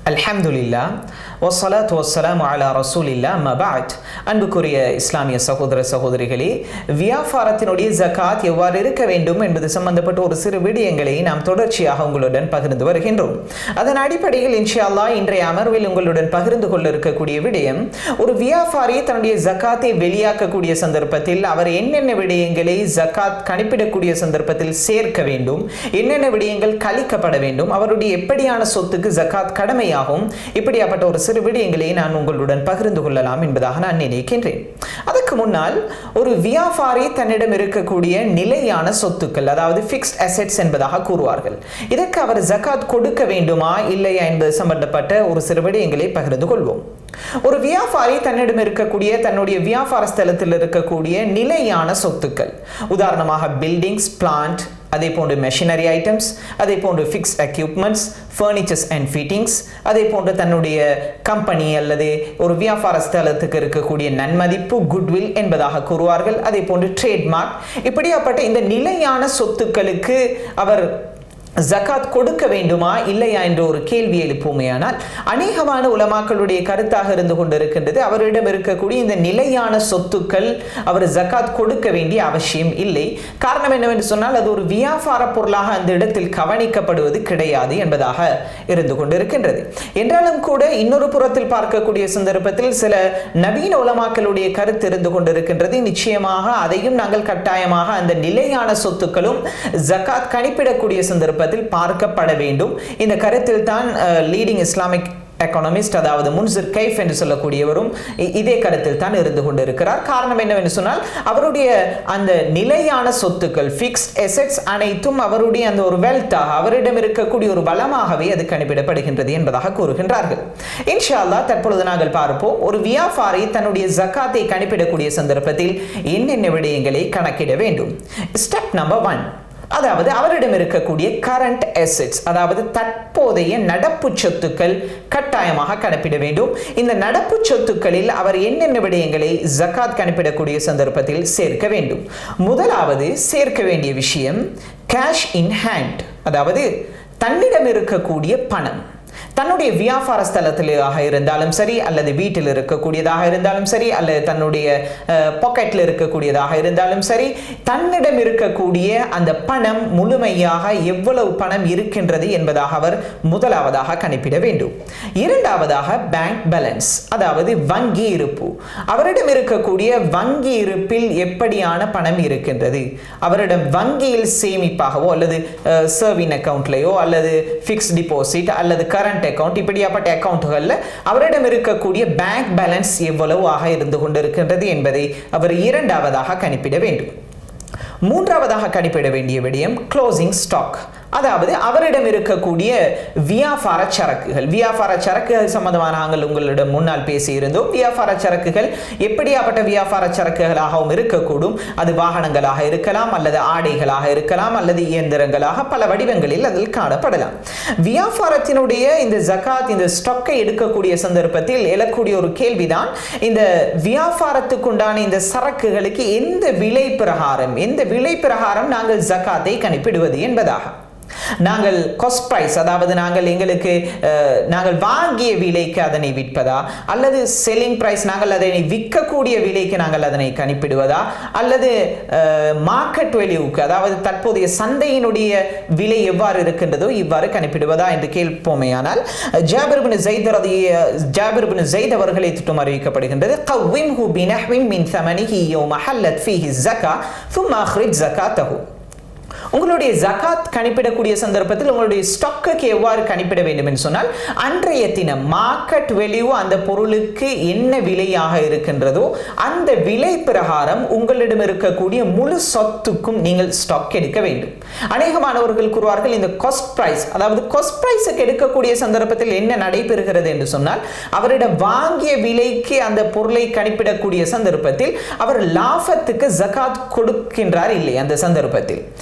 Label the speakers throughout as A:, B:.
A: அல்ஹம்துலில்லாஹ் வஸ்ஸலாத்து வஸ்ஸலாமு அலா ரசூலில்லாஹ் அம்மா பஅத். அன்புக்குரிய இஸ்லாமிய சகோதர சகோதரிகளே, வியாபாரத்தினுடைய ஜகாத் எவ்வாறு இருக்க வேண்டும் என்பது சம்பந்தப்பட்ட ஒரு சிறு விடயங்களை நாம் தொடர்ச்சியாக உங்களுடன் பகிர்ந்து வருகின்றோம். அதன் அடிப்படையில் இன்ஷா அல்லாஹ் இன்றைய அமர்வில் உங்களுடன் பகிர்ந்து கொள்ள இருக்கக்கூடிய விடயம், ஒரு வியாபாரி தன்னுடைய ஜகாத்தை வெளியாக்கக்கூடிய சந்தர்ப்பத்தில் அவர் என்னென்ன விடயங்களை ஜகாத் கணிப்பிடக்கூடிய சந்தர்ப்பத்தில் சேர்க்க வேண்டும், என்னென்ன விடயங்கள் கழிக்கப்பட வேண்டும், அவருடைய எப்படியான சொத்துக்கு ஜகாத் கடமையாகும், இப்படியாப்பட்ட ஒரு சிறு விடயங்களை நான் உங்களுடன் பகிர்ந்து கொள்ளலாம் என்பதாக நான் நினைக்கின்றேன். அதற்கு முன்னால், ஒரு வியாபாரி தன்னிடம் இருக்கக்கூடிய நிலையான சொத்துக்கள், அதாவது ஃபிக்ஸ்ட் அசெட்ஸ் என்பதாக கூறுவார்கள், இதற்கு அவர் ஜகாத் கொடுக்க வேண்டுமா இல்லையா என்பது சம்பந்தப்பட்ட ஒரு சிறு விடயங்களை பகிர்ந்து கொள்வோம். ஒரு வியாபாரி தன்னிடம் இருக்கக்கூடிய தன்னுடைய வியாபார ஸ்தலத்தில் இருக்கக்கூடிய நிலையான சொத்துக்கள், உதாரணமாக பில்டிங்ஸ், பிளான்ட், அதே போன்று மெஷினரி ஐட்டம்ஸ், அதே போன்று fixed equipments, furnitures and fittings, அதே போன்று தன்னுடைய கம்பெனி அல்லது ஒரு வியாபார ஸ்தலத்துக்கு இருக்கக்கூடிய நன்மதிப்பு, குட்வில் என்பதாக கூறுவார்கள், அதே போன்று ட்ரேட்மார்க், இப்படியாப்பட்ட இந்த நிலையான சொத்துக்களுக்கு அவர் ஜகாத் கொடுக்க வேண்டுமா இல்லையா என்ற ஒரு கேள்வி எழுப்புமையானால், அநேகமான உலமாக்களுடைய கருத்தாக இருந்து கொண்டிருக்கின்றது, அவரிடம் இருக்கக்கூடிய இந்த நிலையான சொத்துக்கள் அவர் ஜகாத் கொடுக்க வேண்டிய அவசியம் இல்லை. காரணம் என்னவென்று சொன்னால், அது ஒரு வியாபார பொருளாக அந்த இடத்தில் கவனிக்கப்படுவது கிடையாது என்பதாக இருந்து கொண்டிருக்கின்றது. என்றாலும் கூட இன்னொரு புறத்தில் பார்க்கக்கூடிய சந்தர்ப்பத்தில் சில நவீன உலமாக்களுடைய கருத்து இருந்து கொண்டிருக்கின்றது. நிச்சயமாக அதையும் நாங்கள் கட்டாயமாக அந்த நிலையான சொத்துக்களும் ஜகாத் கணிப்பிடக்கூடிய சந்தர்ப்பத்தில் பார்க்கப்பட வேண்டும். இந்த கருத்தில் தான் லீடிங் இஸ்லாமிக் எக்கானமிஸ்ட், அதாவது முன்சிர் கைஃப் என்று சொல்லக்கூடியவரும் இதே கருத்தில் தான் இருந்து கொண்டிருக்கிறார். காரணம் என்னவென்று சொன்னால், அவருடைய அந்த நிலையான சொத்துக்கள், ஃபிக்ஸ்ட் அசெட்ஸ் அனைத்தும் அவருடைய அந்த ஒரு வெல்த்தாக, அவரிடம் இருக்கக்கூடிய ஒரு வளமாகவே அது கணிப்பிடப்படுகின்றது என்பதாக கூறுகின்றார்கள். இன்ஷா அல்லாஹ் தற்பொழுது நாங்கள் பார்ப்போம், ஒரு வியாபாரி தன்னுடைய ஜகாத்தை கணிப்பிடக்கூடிய சந்தர்ப்பத்தில் என்னென்ன விடயங்களை கணக்கிட வேண்டும். ஸ்டெப் நம்பர் 1, அதாவது அவரிடம் இருக்கக்கூடிய கரண்ட் அசெட்ஸ், அதாவது தற்போதைய நடப்பு சொத்துக்கள் கட்டாயமாக கணக்கிட வேண்டும். இந்த நடப்பு சொத்துக்களில் அவர் என்னென்ன விடயங்களை ஜகாத் கணக்கிடக்கூடிய சந்தர்ப்பத்தில் சேர்க்க வேண்டும். முதலாவது சேர்க்க வேண்டிய விஷயம் கேஷ் இன் ஹேண்ட், அதாவது தன்னிடம் இருக்கக்கூடிய பணம். தன்னுடைய வியாபார ஸ்தலத்திலாக இருந்தாலும் சரி, அல்லது வீட்டில் இருக்கக்கூடியதாக இருந்தாலும் சரி, அல்லது தன்னுடைய பாக்கெட்டில் இருக்கக்கூடியதாக இருந்தாலும் சரி, தன்னிடம் இருக்கக்கூடிய அந்த பணம் முழுமையாக எவ்வளவு பணம் இருக்கின்றது என்பதாக அவர் முதலாவதாக கணிப்பிட வேண்டும். இரண்டாவதாக பேங்க் பேலன்ஸ், அதாவது வங்கி இருப்பு. அவரிடம் இருக்கக்கூடிய வங்கி இருப்பில் எப்படியான பணம் இருக்கின்றது, அவரிடம் வங்கியில் சேமிப்பாகவோ அல்லது சேவிங் அக்கவுண்ட்லையோ அல்லது ஃபிக்ஸ்ட் டிபாசிட் அல்லது கரண்ட் அக்கவுண்ட், இப்படியாப்பட்ட அக்கவுண்ட்களில் அவரிடம் இருக்கக்கூடிய பேங்க் பேலன்ஸ் எவ்வளவு ஆக இருந்து கொண்டிருக்கின்றது என்பதை அவர் இரண்டாவதாக கணிப்பிட வேண்டும். மூன்றாவதாக கணிப்பிட வேண்டிய விடயம் க்ளோசிங் ஸ்டாக், அதாவது அவரிடம் இருக்கக்கூடிய வியாபார சரக்குகள். வியாபார சரக்குகள் சம்பந்தமாக நாங்கள் உங்களிடம் முன்னால் பேசியிருந்தோம். வியாபார சரக்குகள் எப்படியாப்பட்ட வியாபார சரக்குகளாகவும் இருக்கக்கூடும். அது வாகனங்களாக இருக்கலாம், அல்லது ஆடைகளாக இருக்கலாம், அல்லது இயந்திரங்களாக பல வடிவங்களில் அதில் காணப்படலாம். வியாபாரத்தினுடைய இந்த ஜகாத், இந்த ஸ்டாக்கை எடுக்கக்கூடிய சந்தர்ப்பத்தில் எழக்கூடிய ஒரு கேள்விதான், இந்த வியாபாரத்துக்குண்டான இந்த சரக்குகளுக்கு எந்த விலை பிரகாரம் நாங்கள் ஜகாத்தை கணிப்பிடுவது என்பதாக. நாங்கள் காஸ்ட் பிரைஸ், அதாவது நாங்கள் வாங்கிய விலைக்கு அதனை விற்பதா, அல்லது செல்லிங் பிரைஸ், நாங்கள் அதனை விற்கக்கூடிய விலைக்கு நாங்கள் அதனை கணிப்பிடுவதா, அல்லது மார்க்கெட் வேல்யூக்கு, அதாவது தற்போதைய சந்தையினுடைய விலை எவ்வாறு இருக்கின்றதோ இவ்வாறு கணிப்பிடுவதா என்று கேட்போமேயானால், ஜாபிர் இப்னு ஸைத் அவர்களை திட்டம் அறிவிக்கப்படுகின்றது, கவ்விம்ஹு பினஹ்வின் மின் ஸமனிஹி யௌம ஹல்லத் ஃபீஹி ஸகா ஸும்ம அக்ரிஜ் ஸகாத்தஹு. உங்களுடைய ஜகாத் கணிப்பிடக்கூடிய சந்தர்ப்பத்தில் உங்களுடைய ஸ்டாக்குக்கு எவ்வாறு கணிப்பிட வேண்டும் என்று சொன்னால், அன்றைய தினம் மார்க்கெட் வேல்யூ அந்த பொருளுக்கு என்ன விலையாக இருக்கின்றதோ அந்த விலை பிரகாரம் உங்களிடம் இருக்கக்கூடிய முழு சொத்துக்கும் நீங்கள் ஸ்டாக் எடுக்க வேண்டும். அநேகமானவர்கள் கூறுவார்கள், இந்த காஸ்ட் பிரைஸ், அதாவது காஸ்ட் பிரைஸுக்கு எடுக்கக்கூடிய சந்தர்ப்பத்தில் என்ன நடைபெறுகிறது என்று சொன்னால், அவரிடம் வாங்கிய விலைக்கு அந்த பொருளை கணிப்பிடக்கூடிய சந்தர்ப்பத்தில் அவர் லாபத்துக்கு ஜகாத் கொடுக்கின்றார் இல்லை. அந்த சந்தர்ப்பத்தில்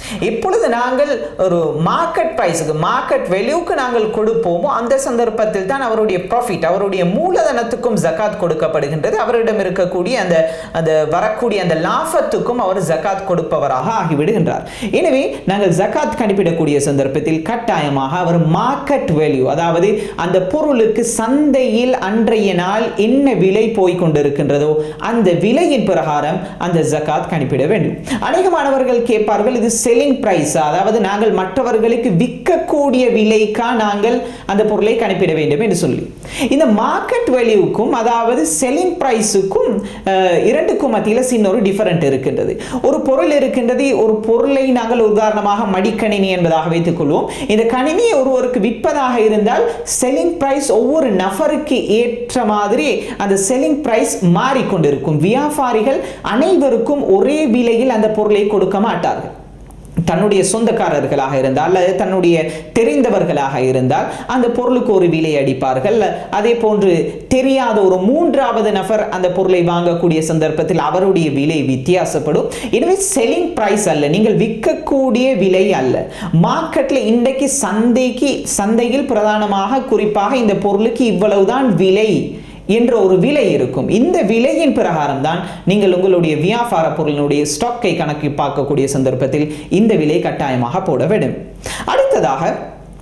A: எப்பொழுது நாங்கள் ஒரு மார்க்கெட் பிரைஸுக்கு மார்க்கெட் வேல்யூக்கு நாங்கள் கொடுப்போமோ அந்த சந்தர்ப்பத்தில் தான் அவருடைய ப்ராஃபிட் அவருடைய மூலதனத்துக்கும் ஜகாத் கொடுக்கப்படுகின்றது. அவரிடம் இருக்கக்கூடிய அந்த வரக்கூடிய அந்த லாபத்துக்கும் அவர் ஜகாத் கொடுப்பவராக ஆகிவிடுகின்றார். எனவே நாங்கள் ஜகாத் கணிப்பிடக்கூடிய சந்தர்ப்பத்தில் கட்டாயமாக அவர் மார்க்கெட் வேல்யூ அதாவது அந்த பொருளுக்கு சந்தையில் அன்றைய நாள் என்ன விலை போய் கொண்டிருக்கின்றதோ அந்த விலையின் பிரகாரம் அந்த ஜகாத் கணிப்பிட வேண்டும். அநேகமானவர்கள் கேட்பார்கள், இது செல்லிங் பிரைஸ், அதாவது நாங்கள் மற்றவர்களுக்கு விற்கக்கூடிய விலைக்கா நாங்கள் அந்த பொருளை கணிப்பிட வேண்டும் என்று சொல்லி. இந்த மார்க்கெட் வேல்யூக்கும் அதாவது செல்லிங் பிரைஸுக்கும் இரண்டுக்கும் மத்தியில் சின்ன ஒரு டிஃபரண்ட் இருக்கின்றது. ஒரு பொருள் இருக்கின்றது, ஒரு பொருளை நாங்கள் உதாரணமாக மடிக்கணினி என்பதாக வைத்துக் கொள்வோம். இந்த கணினியை ஒருவருக்கு விற்பதாக இருந்தால் செல்லிங் பிரைஸ் ஒவ்வொரு நபருக்கு ஏற்ற மாதிரி அந்த செல்லிங் பிரைஸ் மாறிக்கொண்டிருக்கும். வியாபாரிகள் அனைவருக்கும் ஒரே விலையில் அந்த பொருளை கொடுக்க மாட்டார்கள். தன்னுடைய சொந்தக்காரர்களாக இருந்தால் அல்லது தன்னுடைய தெரிந்தவர்களாக இருந்தால் அந்த பொருளுக்கு ஒரு விலை அடிப்பார்கள். அதே போன்று தெரியாத ஒரு மூன்றாவது நபர் அந்த பொருளை வாங்கக்கூடிய சந்தர்ப்பத்தில் அவருடைய விலை வித்தியாசப்படும். எனவே செல்லிங் பிரைஸ் அல்ல, நீங்கள் விற்கக்கூடிய விலை அல்ல. மார்க்கெட்ல இன்றைக்கு சந்தையில் பிரதானமாக குறிப்பாக இந்த பொருளுக்கு இவ்வளவுதான் விலை என்ற ஒரு விலை இருக்கும். இந்த விலையின் பிரகாரம் தான் நீங்கள் உங்களுடைய வியாபார பொருளினுடைய ஸ்டாக்கை கணக்கு பார்க்கக்கூடிய சந்தர்ப்பத்தில் இந்த விலை கட்டாயமாக போட வேண்டும். அடுத்ததாக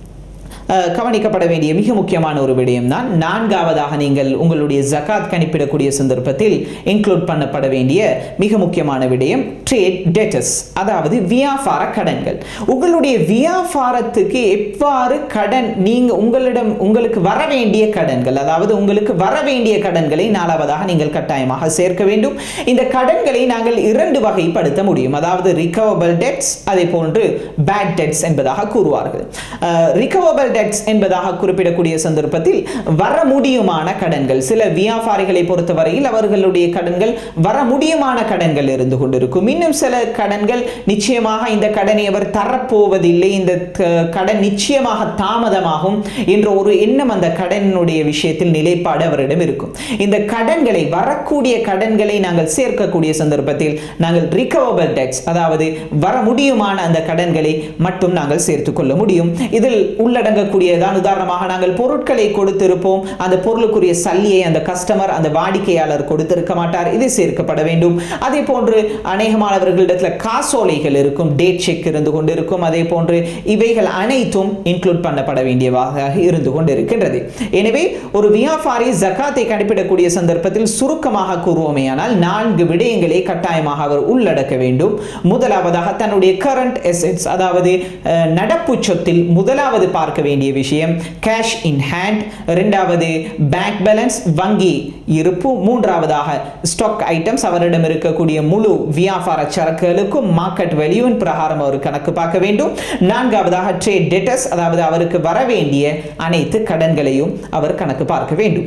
A: கவனிக்கப்பட வேண்டிய மிக முக்கியமான ஒரு விடயம் தான் நான்காவதாக நீங்கள் உங்களுடைய ஜகாத் கணிப்பிடக்கூடிய சந்தர்ப்பத்தில் இன்க்ளூட் பண்ணப்பட வேண்டிய மிக முக்கியமான விடயம் ட்ரேட் டெட்டர்ஸ், அதாவது வியாபார கடன்கள். உங்களுடைய வியாபாரத்துக்கு எவ்வாறு கடன் உங்களுக்கு வர வேண்டிய கடன்கள், அதாவது உங்களுக்கு வர வேண்டிய கடன்களை நாலாவதாக நீங்கள் கட்டாயமாக சேர்க்க வேண்டும். இந்த கடன்களை நாங்கள் இரண்டு வகைப்படுத்த முடியும், அதாவது ரிகவரபிள் டெட்ஸ் அதே போன்று பேட் டெட்ஸ் என்பதாக கூறுவார்கள். ரிகவரபிள் என்பதாக குறிப்பிடக்கூடிய சந்தர்ப்பத்தில் வர முடியுமான கடன்கள். சில வியாபாரிகளை பொறுத்தவரையில் அவர்களுடைய கடன்கள் வர முடியுமான கடன்கள் இருந்து கொண்டிருக்கும். இன்னும் சில கடன்கள் நிச்சயமாக இந்த கடனை அவர் தரப்போவதில்லை, இந்த கடன் நிச்சயமாக தாமதமாகும் என்ற ஒரு எண்ணம் அந்த கடனுடைய விஷயத்தில் நிலைப்பாடு அவரிடம் இருக்கும். இந்த கடன்களை வரக்கூடிய கடன்களை நாங்கள் சேர்க்கக்கூடிய சந்தர்ப்பத்தில் நாங்கள் ரிகவரபிள் டெட்ஸ் அதாவது வர முடியுமான அந்த கடன்களை மட்டும் நாங்கள் சேர்த்துக் கொள்ள முடியும். இதில் உள்ளடங்க கூடியதான் உதாரணமாக நாங்கள் பொருட்களை கொடுத்திருப்போம், அந்த பொருளுக்குரிய சல்லியை அந்த கஸ்டமர் அந்த வாடிக்கையாளர் கொடுத்திருக்க மாட்டார், இது சேர்க்கப்பட வேண்டும். அதே போன்று அநேகமானவர்களிடத்தில் காசோலைகள் இருக்கும், டேட் செக் இருந்து கொண்டிருக்கும், அதே போன்று இவைகள் அனைத்தும் இன்க்ளூட் பண்ணப்பட வேண்டியதாக இருந்து கொண்டிருக்கின்றது. எனவே ஒரு வியாபாரி ஜகாத்தை கணிப்பிடக்கூடிய சந்தர்ப்பத்தில் சுருக்கமாக கூறுவோமேயானால் 4 விடயங்களை கட்டாயமாக அவர் உள்ளடக்க வேண்டும். முதலாவதாக தன்னுடைய கரண்ட் அசெட்ஸ் அதாவது நடப்பு சொத்தில் முதலாவது பார்க்க வேண்டிய விஷயம் கேஷ் இன் ஹேண்ட், இரண்டாவது பேங்க் பேலன்ஸ் வங்கி இருப்பு, மூன்றாவதாக ஸ்டாக் ஐட்டம்ஸ் அவரிடம் இருக்கக்கூடிய முழு வியாபார சரக்குகளுக்கும் மார்க்கெட் வேல்யூவின் பிரகாரம் அவர் கணக்கு பார்க்க வேண்டும். நான்காவதாக ட்ரேட் டெட்டர்ஸ் அதாவது அவருக்கு வர வேண்டிய அனைத்து கடன்களையும் அவர் கணக்கு பார்க்க வேண்டும்.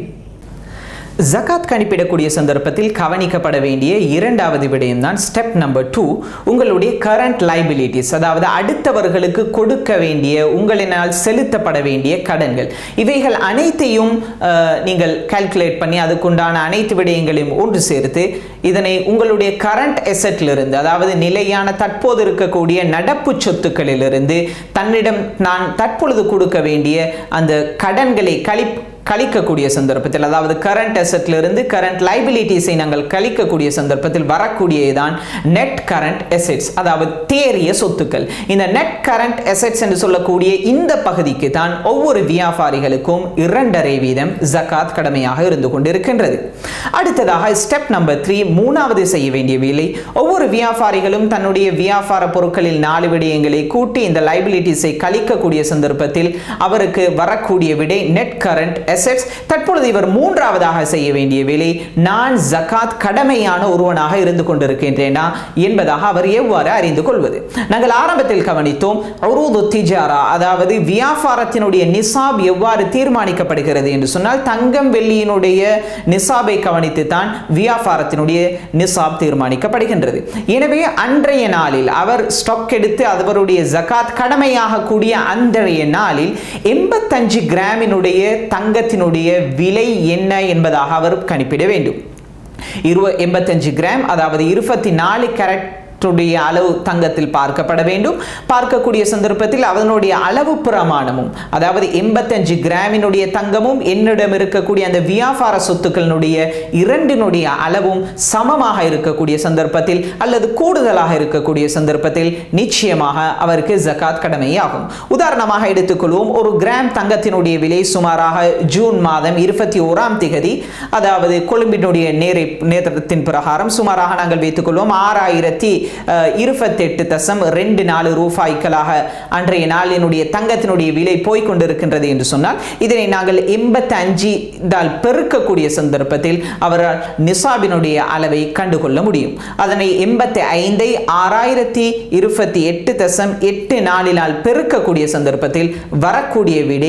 A: ஜகாத் கணிப்பிடக்கூடிய சந்தர்ப்பத்தில் கவனிக்கப்பட வேண்டிய இரண்டாவது விடயம் தான் ஸ்டெப் நம்பர் 2, உங்களுடைய கரண்ட் லைபிலிட்டிஸ் அதாவது அடுத்தவர்களுக்கு கொடுக்க வேண்டிய உங்களினால் செலுத்தப்பட வேண்டிய கடன்கள். இவைகள் அனைத்தையும் நீங்கள் கால்குலேட் பண்ணி அதுக்குண்டான அனைத்து விடயங்களையும் ஒன்று சேர்த்து இதனை உங்களுடைய கரண்ட் அசெட்டிலிருந்து அதாவது நிலையான தற்போது இருக்கக்கூடிய நடப்பு சொத்துக்களிலிருந்து தன்னிடம் நான் தற்பொழுது கொடுக்க வேண்டிய அந்த கடன்களை கழிக்கக்கூடிய சந்தர்ப்பத்தில் அதாவது கரண்ட் அசெட்டிலிருந்து கரண்ட் லைபிலிட்டிஸை நாங்கள் கழிக்கக்கூடிய சந்தர்ப்பத்தில் வரக்கூடியதான் நெட் கரண்ட் அசெட்ஸ் அதாவது தேறிய சொத்துக்கள். இந்த நெட் கரண்ட் அசெட்ஸ் என்று சொல்லக்கூடிய இந்த பகுதிக்கு தான் ஒவ்வொரு வியாபாரிகளுக்கும் 2.5% ஜகாத் கடமையாக இருந்து கொண்டிருக்கின்றது. அடுத்ததாக ஸ்டெப் நம்பர் 3, மூணாவது செய்ய வேண்டிய வேலை, ஒவ்வொரு வியாபாரிகளும் தன்னுடைய வியாபார பொருட்களில் 4 விடயங்களை கூட்டி இந்த லைபிலிட்டிஸை கழிக்கக்கூடிய சந்தர்ப்பத்தில் அவருக்கு வரக்கூடிய விடை நெட் கரண்ட் assets. தற்பொழுது இவர் மூன்றாவதாக செய்ய வேண்டிய வேலை, நான் ஜகாத் கடமையான ஒருவனாக இருந்து கொண்டிருக்கின்றேனா என்பதாக அவர் எவ்வாறு அறிந்து கொள்வது. நாங்கள் ஆரம்பத்தில் கவனித்தோம் உரூது திஜாரா அதாவது வியாபாரத்தினுடைய நிசாப் எவ்வாறு தீர்மானிக்கப்படுகிறது என்று சொன்னால் தங்கம் வெள்ளியினுடைய நிசாபை கவனித்து தான் வியாபாரத்தினுடைய நிசாப் தீர்மானிக்கப்படுகின்றது. எனவே அன்றைய நாளில் அவர் ஸ்டாக் எடுத்து அவருடைய ஜகாத் கடமையாக கூடிய அன்றைய நாளில் 85 கிராமினுடைய தங்கத்தினுடைய விலை என்ன என்பதாக அவர் கணிப்பிட வேண்டும். 85 கிராம் அதாவது 24 கேரட் அளவு தங்கத்தில் பார்க்கப்பட வேண்டும். பார்க்கக்கூடிய சந்தர்ப்பத்தில் அதனுடைய அளவு பிரமாணமும், அதாவது 85 கிராமினுடைய தங்கமும் என்னிடம் இருக்கக்கூடிய அந்த வியாபார சொத்துக்களினுடைய இரண்டினுடைய அளவும் சமமாக இருக்கக்கூடிய சந்தர்ப்பத்தில் அல்லது கூடுதலாக இருக்கக்கூடிய சந்தர்ப்பத்தில் நிச்சயமாக அவருக்கு ஜகாத் கடமையாகும். உதாரணமாக எடுத்துக்கொள்வோம், ஒரு கிராம் தங்கத்தினுடைய விலை சுமாராக ஜூன் மாதம் 21ஆம் திகதி, அதாவது கொழும்பினுடைய நேரத்தின் பிரகாரம் சுமாராக நாங்கள் வைத்துக் கொள்வோம் 6028.24 ரூபாய்களாக அன்றைய நாளினுடைய தங்கத்தினுடைய விலை போய்கொண்டிருக்கின்றது என்று சொன்னால், இதனை நாங்கள் 85 பெருக்கக்கூடிய சந்தர்ப்பத்தில் அவரால் நிசாபினுடைய அளவை கண்டுகொள்ள முடியும். அதனை 85ஐ 6028.84 பெருக்கக்கூடிய சந்தர்ப்பத்தில் வரக்கூடிய விடை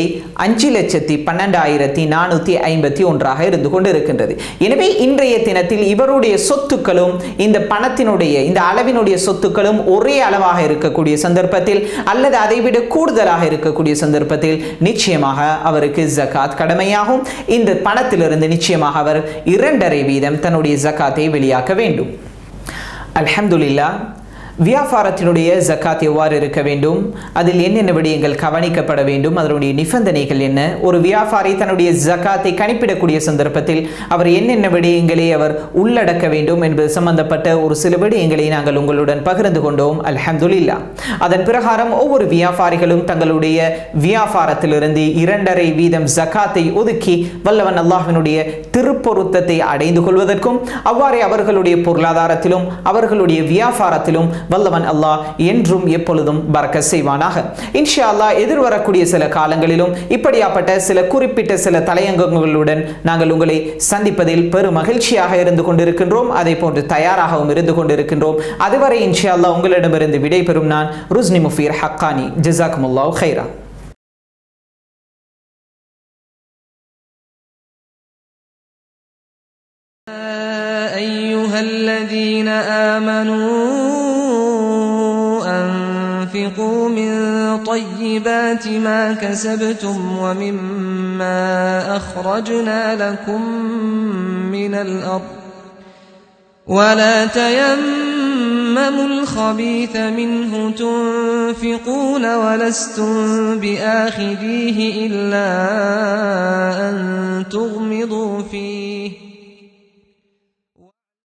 A: 5,12,451 இருந்து கொண்டிருக்கின்றது. எனவே இன்றைய தினத்தில் இவருடைய சொத்துக்களும் இந்த பணத்தினுடைய இந்த அளவினுடைய சொத்துக்களும் ஒரே அளவாக இருக்கக்கூடிய சந்தர்ப்பத்தில் அல்லது அதைவிட கூடுதலாக இருக்கக்கூடிய சந்தர்ப்பத்தில் நிச்சயமாக அவருக்கு ஜகாத் கடமையாகும். இந்த பணத்திலிருந்து நிச்சயமாக அவர் 2.5% தன்னுடைய ஜகாத்தை வெளியாக்க வேண்டும். அல்ஹம்துலில்லாஹ். வியாபாரத்தினுடைய ஜகாத் எவ்வாறு இருக்க வேண்டும், அதில் என்னென்ன விடயங்கள் கவனிக்கப்பட வேண்டும், அதனுடைய நிபந்தனைகள் என்ன, ஒரு வியாபாரி தன்னுடைய ஜகாத்தை கணிப்பிடக்கூடிய சந்தர்ப்பத்தில் அவர் என்னென்ன விடயங்களை அவர் உள்ளடக்க வேண்டும் என்பது சம்பந்தப்பட்ட ஒரு சில விடயங்களை நாங்கள் உங்களுடன் பகிர்ந்து கொண்டோம். அல்ஹம்துலில்லாஹ். அதன் பிரகாரம் ஒவ்வொரு வியாபாரிகளும் தங்களுடைய வியாபாரத்திலிருந்து 2.5% ஜகாத்தை ஒதுக்கி வல்லவன் அல்லாஹ்வினுடைய திருப்பொருத்தத்தை அடைந்து கொள்வதற்கும் அவ்வாறே அவர்களுடைய பொருளாதாரத்திலும் அவர்களுடைய வியாபாரத்திலும் வல்லவன் அல்லாஹ் என்றும் எப்பொழுதும் பரக்கத் செய்வானாக. இன்ஷா அல்லாஹ் எதிர்வரக்கூடிய சில காலங்களிலும் இப்படியாப்பட்ட சில குறிப்பிட்ட சில தலையங்கங்களுடன் நாங்கள் உங்களை சந்திப்பதில் பெரும் மகிழ்ச்சியாக இருந்து கொண்டிருக்கின்றோம். அதே போன்று தயாராகவும் இருந்து கொண்டிருக்கின்றோம். அதுவரை இன்ஷா அல்லாஹ் உங்களிடமிருந்து விடைபெறும் நான் ருஸ்னி முஃபீர் ஹக்கானி. ஜஸாக்குமுல்லாஹு கைரா.
B: أيها الذين آمنوا أنفقوا من طيبات ما كسبتم ومما أخرجنا لكم من الأرض ولا تيمموا الخبيث منه تنفقون ولستم بآخذيه إلا أن تغمضوا فيه